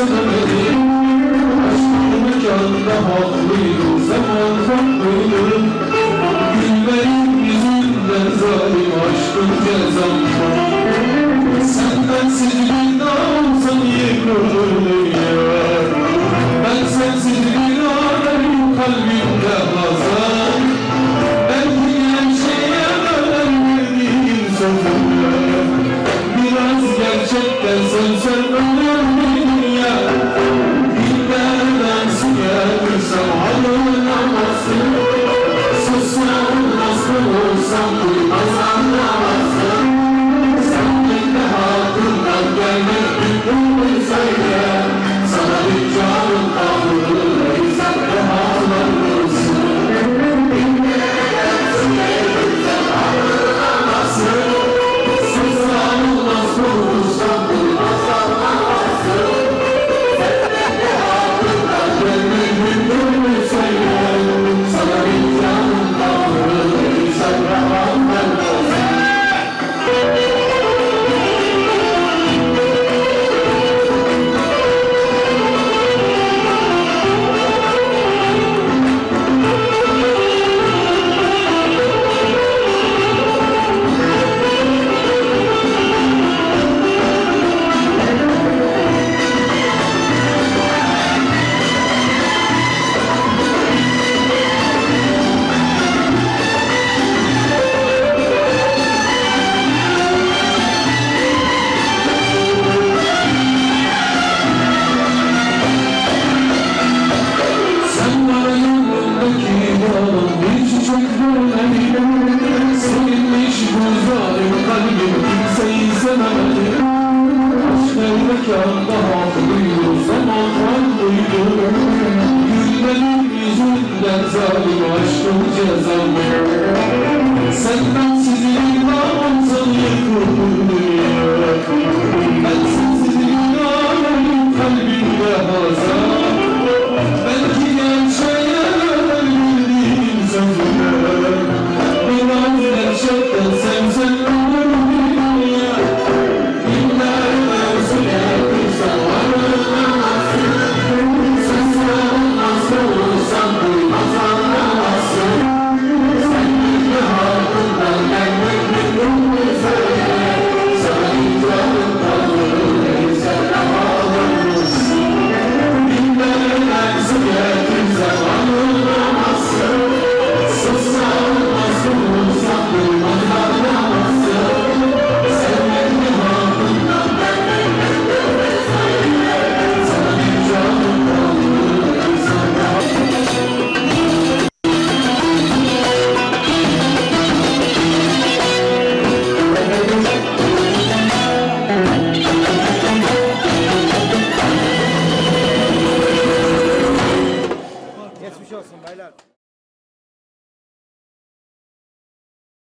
severim. Aşkın mekanda haklıydım, zaman haklıydım. Gülmenin yüzünden zalim aşkın cezam. Sen sensiz bir daha olsan yıkılır dünya. Ben sensiz bir anayım, kalbimde hazan. Belki her şeye kadar verdiğim sözümle. Biraz gerçekten sevsen ölür dünya. Dillerden su geldirsem alınamazsın. Sussan nasıl olsam duymaz anlamazsın. Sen de hakkından gelmek mümkün söyle. Sana bir canım kaldırırsa da ağlanırsın. Dillerden su geldirsem alınamazsın. Sussan nasıl olsam duymaz anlamazsın. Sen de hakkından gelmek mümkün söyle. Sana bir canım kaldırırsa da ağlanırsın. Silinmiş bu zalim kalbim, kimseyi sevemedim. Aşk el mekanda haklıydı, zaman haklıydı. Gülmenin yüzünden zalim aşkın cezam. Senden sizin olsan yıkılır dünya. Ben sensiz bir anayım, kalbimde hazan. Belki gerçeğe verdiğim sözüme. Biraz gerçekten sevsen ölür dünya. Dillerden su geldirsem alınamazsın. Sussan nasıl olsam duymaz anlamazsın. Sen de hakkından gelmek mümkün söyle. Sana bir canım kaldırırsa da ağlanırsın. Dillerden su geldirsem alınamazsın. Sussan nasıl olsam duymaz anlamazsın. Sen de hakkından gelmek mümkün söyle. Sana bir canım kaldırırsa da Geçmiş olsun beyler.